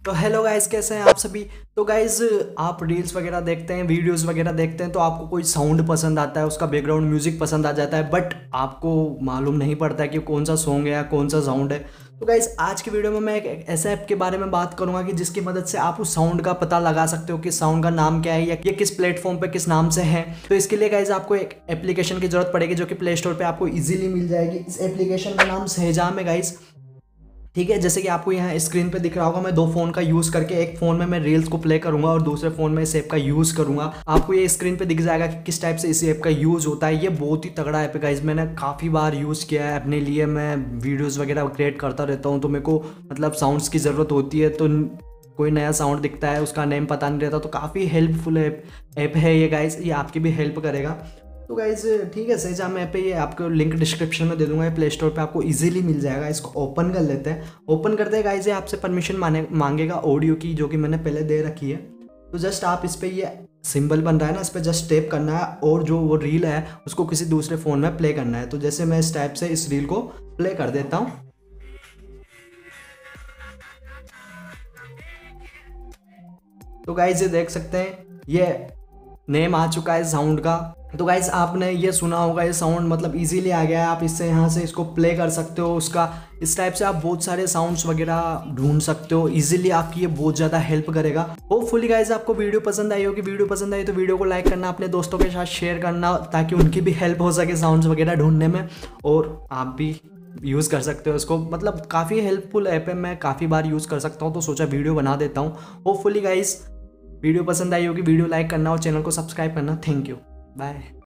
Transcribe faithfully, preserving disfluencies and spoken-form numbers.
तो hello guys, कैसे हैं आप सभी। तो गाइस, आप रील्स वगैरह देखते हैं, वीडियोस वगैरह देखते हैं, तो आपको कोई साउंड पसंद आता है, उसका बैकग्राउंड म्यूजिक पसंद आ जाता है, बट आपको मालूम नहीं पड़ता है कि कौन सा सॉन्ग है या कौन सा साउंड है। तो गाइस, आज की वीडियो में मैं एक एक ऐसे ऐप के बारे में बात करूंगा कि जिसकी मदद से आप उस साउंड का पता लगा सकते हो कि साउंड का नाम क्या है या ये किस प्लेटफॉर्म पे किस नाम से है। तो इसके लिए गाइस आपको एक एप्लीकेशन की जरूरत पड़ेगी जो कि प्ले स्टोर पे आपको इजीली मिल जाएगी। इस एप्लीकेशन का नाम सहजाम है गाइस। ठीक है, जैसे कि आपको यहाँ स्क्रीन पे दिख रहा होगा, मैं दो फोन का यूज करके एक फोन में मैं रील्स को प्ले करूंगा और दूसरे फोन में इस ऐप का यूज करूंगा। आपको ये स्क्रीन पे दिख जाएगा कि किस टाइप से इस ऐप का यूज होता है। ये बहुत ही तगड़ा ऐप है गाइस, मैंने काफ़ी बार यूज़ किया है अपने लिए। मैं वीडियोज़ वगैरह क्रिएट करता रहता हूँ, तो मेरे को मतलब साउंड्स की ज़रूरत होती है, तो कोई नया साउंड दिखता है, उसका नेम पता नहीं रहता, तो काफ़ी हेल्पफुल ऐप ऐप है ये गाइस। ये आपकी भी हेल्प करेगा। तो गाइज ठीक है, सहजाम ऐप पे ये आपको लिंक डिस्क्रिप्शन में दे दूंगा। ये प्ले स्टोर पे आपको इजीली मिल जाएगा। इसको ओपन कर लेते हैं। ओपन करते हैं गाइज, ये आपसे परमिशन माने मांगेगा ऑडियो की, जो कि मैंने पहले दे रखी है। तो जस्ट आप इस पे ये सिंबल बन रहा है ना, इस पर जस्ट टैप करना है और जो वो रील है उसको किसी दूसरे फ़ोन में प्ले करना है। तो जैसे मैं इस टाइप से इस रील को प्ले कर देता हूँ। तो गाइज ये देख सकते हैं, ये नेम आ चुका है साउंड का। तो गाइज आपने ये सुना होगा, ये साउंड मतलब इजीली आ गया है। आप इससे यहाँ से इसको प्ले कर सकते हो। उसका इस टाइप से आप बहुत सारे साउंड्स वगैरह ढूंढ सकते हो इजीली। आपकी ये बहुत ज़्यादा हेल्प करेगा। होपफुली गाइज आपको वीडियो पसंद आई होगी। वीडियो पसंद आई तो वीडियो को लाइक करना, अपने दोस्तों के साथ शेयर करना, ताकि उनकी भी हेल्प हो सके साउंड्स वगैरह ढूंढने में, और आप भी यूज़ कर सकते हो इसको। मतलब काफ़ी हेल्पफुल ऐप है, मैं काफ़ी बार यूज़ कर सकता हूँ, तो सोचा वीडियो बना देता हूँ। होपफुली गाइज वीडियो पसंद आई होगी। वीडियो लाइक करना और चैनल को सब्सक्राइब करना। Thank you, bye.